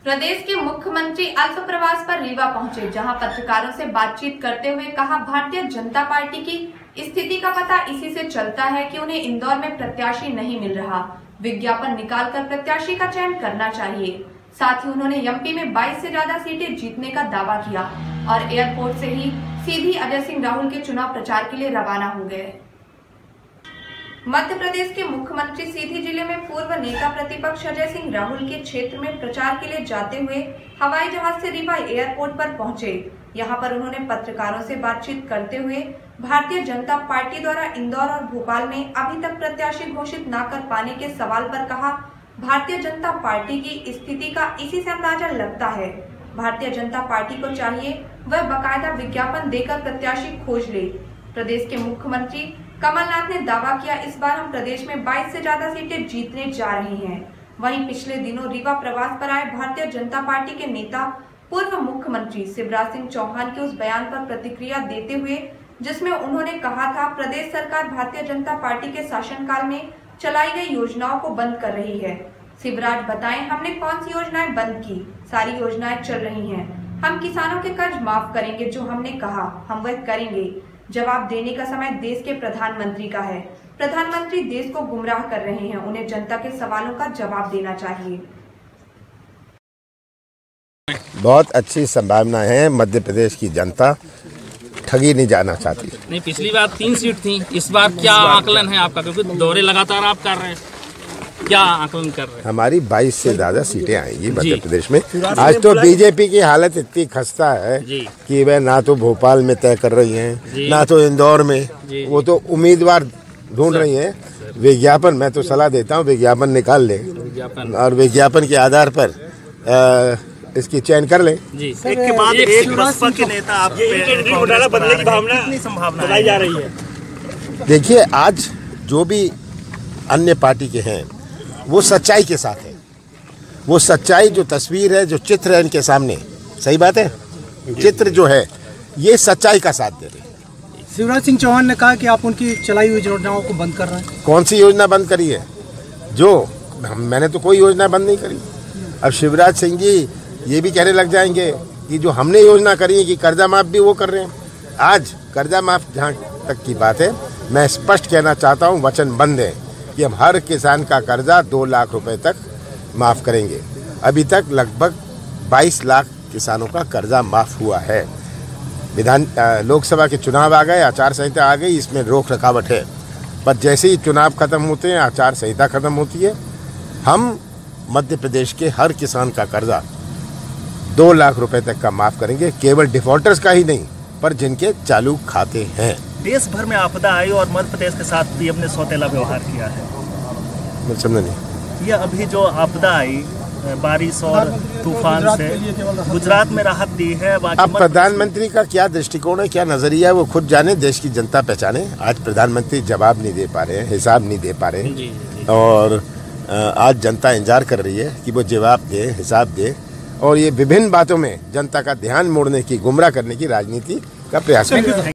प्रदेश के मुख्यमंत्री अल्प प्रवास पर रीवा पहुंचे, जहां पत्रकारों से बातचीत करते हुए कहा, भारतीय जनता पार्टी की स्थिति का पता इसी से चलता है कि उन्हें इंदौर में प्रत्याशी नहीं मिल रहा। विज्ञापन निकालकर प्रत्याशी का चयन करना चाहिए। साथ ही उन्होंने एमपी में 22 से ज्यादा सीटें जीतने का दावा किया और एयरपोर्ट से ही सीधी अजय सिंह राहुल के चुनाव प्रचार के लिए रवाना हो गए। मध्य प्रदेश के मुख्यमंत्री सीधी जिले में पूर्व नेता प्रतिपक्ष अजय सिंह राहुल के क्षेत्र में प्रचार के लिए जाते हुए हवाई जहाज से रीवा एयरपोर्ट पर पहुंचे। यहां पर उन्होंने पत्रकारों से बातचीत करते हुए भारतीय जनता पार्टी द्वारा इंदौर और भोपाल में अभी तक प्रत्याशी घोषित न कर पाने के सवाल पर कहा, भारतीय जनता पार्टी की स्थिति का इसी से अंदाजा लगता है। भारतीय जनता पार्टी को चाहिए वह बाकायदा विज्ञापन देकर प्रत्याशी खोज ले। प्रदेश के मुख्यमंत्री कमलनाथ ने दावा किया, इस बार हम प्रदेश में 22 से ज्यादा सीटें जीतने जा रहे हैं। वहीं पिछले दिनों रीवा प्रवास पर आए भारतीय जनता पार्टी के नेता पूर्व मुख्यमंत्री शिवराज सिंह चौहान के उस बयान पर प्रतिक्रिया देते हुए, जिसमें उन्होंने कहा था, प्रदेश सरकार भारतीय जनता पार्टी के शासनकाल में चलाई गई योजनाओं को बंद कर रही है। शिवराज बताएं, हमने कौन सी योजनाएं बंद की? सारी योजनाएं चल रही हैं। हम किसानों के कर्ज माफ करेंगे, जो हमने कहा हम वह करेंगे। जवाब देने का समय देश के प्रधानमंत्री का है। प्रधानमंत्री देश को गुमराह कर रहे हैं, उन्हें जनता के सवालों का जवाब देना चाहिए। बहुत अच्छी संभावना है। मध्य प्रदेश की जनता ठगी नहीं जाना चाहती। नहीं, पिछली बार 3 सीट थी, इस बार क्या आकलन है आपका? क्योंकि दौरे लगातार आप कर रहे हैं, क्या आकलन कर रहे हैं? हमारी 22 से ज्यादा सीटें आएंगी मध्य प्रदेश में। आज तो बीजेपी की हालत इतनी खस्ता है कि वह ना तो भोपाल में तय कर रही हैं, ना तो इंदौर में। वो तो उम्मीदवार ढूंढ रही हैं। विज्ञापन, मैं तो सलाह देता हूँ विज्ञापन निकाल ले और विज्ञापन के आधार पर इसकी चयन कर ले। एक के बाद एक बसपा के नेता आप घोटाला बदलने की भावना कितनी संभावना बताई जा रही है? देखिए, आज जो भी अन्य पार्टी के हैं वो सच्चाई के साथ है। वो सच्चाई, जो तस्वीर है, जो चित्र है इनके सामने, सही बात है, चित्र जो है ये सच्चाई का साथ दे रहे हैं। शिवराज सिंह चौहान ने कहा कि आप उनकी चलाई हुई योजनाओं को बंद कर रहे हैं। कौन सी योजना बंद करी है? मैंने तो कोई योजना बंद नहीं करी। अब शिवराज सिंह जी ये भी कहने लग जाएंगे कि जो हमने योजना करी है कि कर्जा माफ भी वो कर रहे हैं। आज कर्जा माफ जहाँ तक की बात है, मैं स्पष्ट कहना चाहता हूँ, वचनबद्ध है कि हम हर किसान का कर्जा 2 लाख रुपए तक माफ करेंगे। अभी तक लगभग 22 लाख किसानों का कर्जा माफ हुआ है। लोकसभा के चुनाव आ गए, आचार संहिता आ गई, इसमें रोक रखावट है, पर जैसे ही चुनाव खत्म होते हैं, आचार संहिता खत्म होती है, हम मध्य प्रदेश के हर किसान का कर्जा 2 लाख रुपए तक का माफ करेंगे। केवल डिफॉल्टर्स का ही नहीं, पर जिनके चालू खाते हैं। देश भर में आपदा आई और मध्य प्रदेश के साथ भी अपने सौतेला व्यवहार किया है। मैं समझ नहीं। ये अभी जो आपदा आई बारिश और तूफान से गुजरात में राहत दी है। अब प्रधानमंत्री का क्या दृष्टिकोण है, क्या नजरिया है, वो खुद जाने, देश की जनता पहचाने। आज प्रधानमंत्री जवाब नहीं दे पा रहे हैं, हिसाब नहीं दे पा रहे हैं, और आज जनता इंतजार कर रही है कि वो जवाब दे, हिसाब दे, और ये विभिन्न बातों में जनता का ध्यान मोड़ने की, गुमराह करने की राजनीति का प्रयास कर रहे हैं।